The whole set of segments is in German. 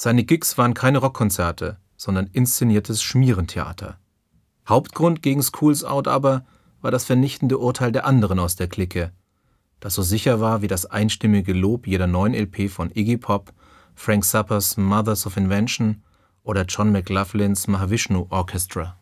Seine Gigs waren keine Rockkonzerte, sondern inszeniertes Schmierentheater. Hauptgrund gegen Schools Out aber war das vernichtende Urteil der anderen aus der Clique, das so sicher war wie das einstimmige Lob jeder neuen LP von Iggy Pop, Frank Zappers Mothers of Invention oder John McLaughlins Mahavishnu Orchestra.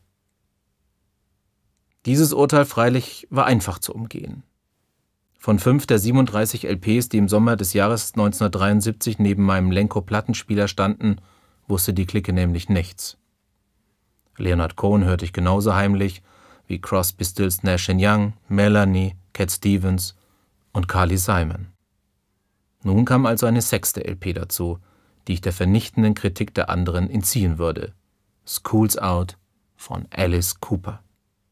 Dieses Urteil freilich war einfach zu umgehen. Von 5 der 37 LPs, die im Sommer des Jahres 1973 neben meinem Lenko-Plattenspieler standen, wusste die Clique nämlich nichts. Leonard Cohen hörte ich genauso heimlich wie Crosby, Stills, Nash & Young, Melanie, Cat Stevens und Carly Simon. Nun kam also eine 6. LP dazu, die ich der vernichtenden Kritik der anderen entziehen würde. Schools Out von Alice Cooper.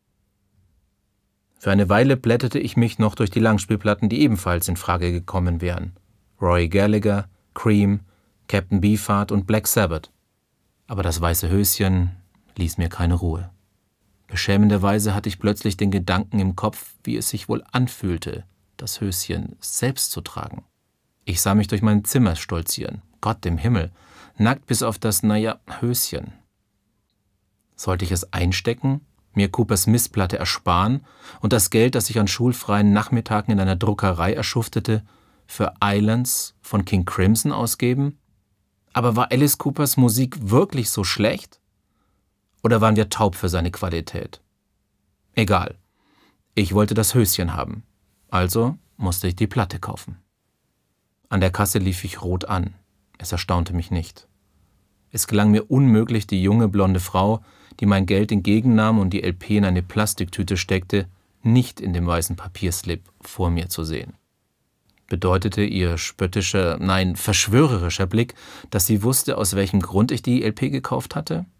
Für eine Weile blätterte ich mich noch durch die Langspielplatten, die ebenfalls in Frage gekommen wären. Roy Gallagher, Cream, Captain Beefheart und Black Sabbath. Aber das weiße Höschen ließ mir keine Ruhe. Beschämenderweise hatte ich plötzlich den Gedanken im Kopf, wie es sich wohl anfühlte, das Höschen selbst zu tragen. Ich sah mich durch mein Zimmer stolzieren. Gott im Himmel, nackt bis auf das, Höschen. Sollte ich es einstecken, mir Coopers Mistplatte ersparen und das Geld, das ich an schulfreien Nachmittagen in einer Druckerei erschuftete, für Islands von King Crimson ausgeben? Aber war Alice Coopers Musik wirklich so schlecht? Oder waren wir taub für seine Qualität? Egal. Ich wollte das Höschen haben. Also musste ich die Platte kaufen. An der Kasse lief ich rot an. Es erstaunte mich nicht. Es gelang mir unmöglich, die junge blonde Frau, die mein Geld entgegennahm und die LP in eine Plastiktüte steckte, nicht in dem weißen Papierslip vor mir zu sehen. Bedeutete ihr spöttischer, nein, verschwörerischer Blick, dass sie wusste, aus welchem Grund ich die LP gekauft hatte?